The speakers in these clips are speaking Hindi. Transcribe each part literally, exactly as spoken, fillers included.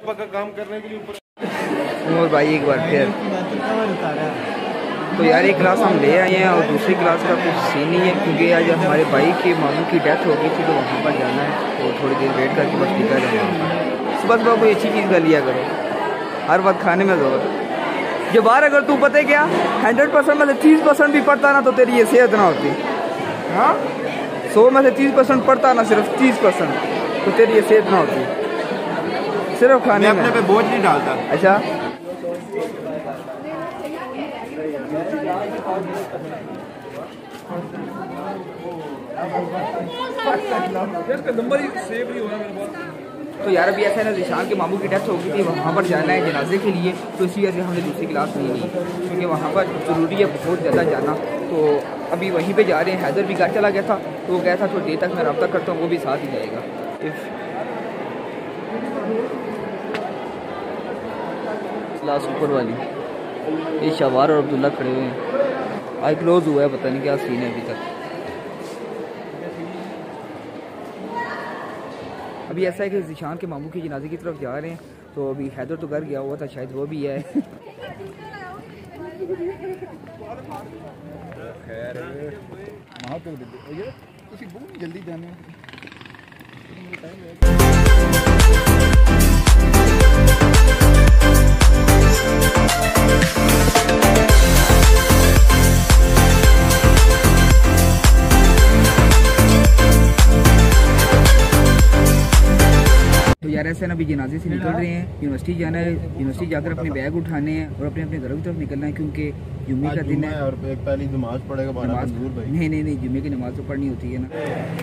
पक्का काम करने के लिए ऊपर। और भाई एक बार फिर तो यार एक क्लास हम ले आए हैं और दूसरी क्लास का कुछ सीन नहीं है, क्योंकि आज हमारे भाई के मामू की डेथ हो गई थी तो वहाँ पर जाना है, तो थोड़ी देर वेट करके बस निकल जाएगा। सुबह सुबह कोई अच्छी चीज़ कर लिया करो, हर वक्त खाने में जोर। जो बार अगर तू पता है क्या हंड्रेड परसेंट में से तीस परसेंट भी पढ़ता ना तो तेरी ये सेहत ना होती। हाँ, सौ में से तीस परसेंट पढ़ता ना, सिर्फ तीस परसेंट तो तेरी ये सेहत ना होती। सिर्फ खाने में अपने पे बोझ नहीं डालता। अच्छा तो यार अभी ऐसा है ना, निशान के मामू की डेथ हो गई थी, वहाँ पर जाना है जनाजे के लिए, तो इसी वजह से हमने दूसरी क्लास नहीं ली, क्योंकि वहाँ पर ज़रूरी है बहुत ज़्यादा जाना। तो अभी वहीं पे जा रहे हैं। हैदर भी घर चला गया था तो वो गया था थोड़ी देर तक मैं रब्ता करता हूँ, वो भी साथ ही जाएगा। क्लास ऊपर वाली ये शवार और अब्दुल्ला खड़े हुए हैं, आई क्लोज हुआ है, पता नहीं क्या सीन है अभी तक। अभी ऐसा है कि ज़िशान के मामू की जनाजे की तरफ जा रहे हैं, तो अभी हैदर तो घर गया हुआ था, शायद वो भी है। जल्दी जाने यार ऐसे ना अभी जनाजे से निकल रहे हैं, यूनिवर्सिटी जाना है, यूनिवर्सिटी जाकर अपने बैग उठाने हैं और अपने अपने घरों की तरफ निकलना है, क्योंकि जुम्मे का दिन है और एक पहली नमाज पढ़ेगा। नमाज नहीं नहीं नहीं जुम्मे की नमाज तो पढ़नी होती है ना।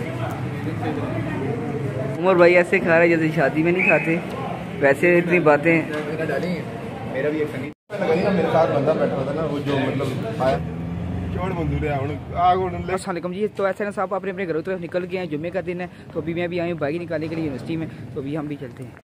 उमर भाई ऐसे खा रहे जैसे शादी में नहीं खाते, वैसे इतनी बातें। मेरा भी एक मेरे साथ बंदा बैठा था ना, वो जो मतलब आया अस्सलाम जी। तो ऐसे ना साहब अपने अपने घरों की तरफ निकल गए हैं, जुम्मे का दिन है, तो अभी मैं भी आई हूँ बाइक निकालने के लिए यूनिवर्सिटी में, तो अभी हम भी चलते हैं।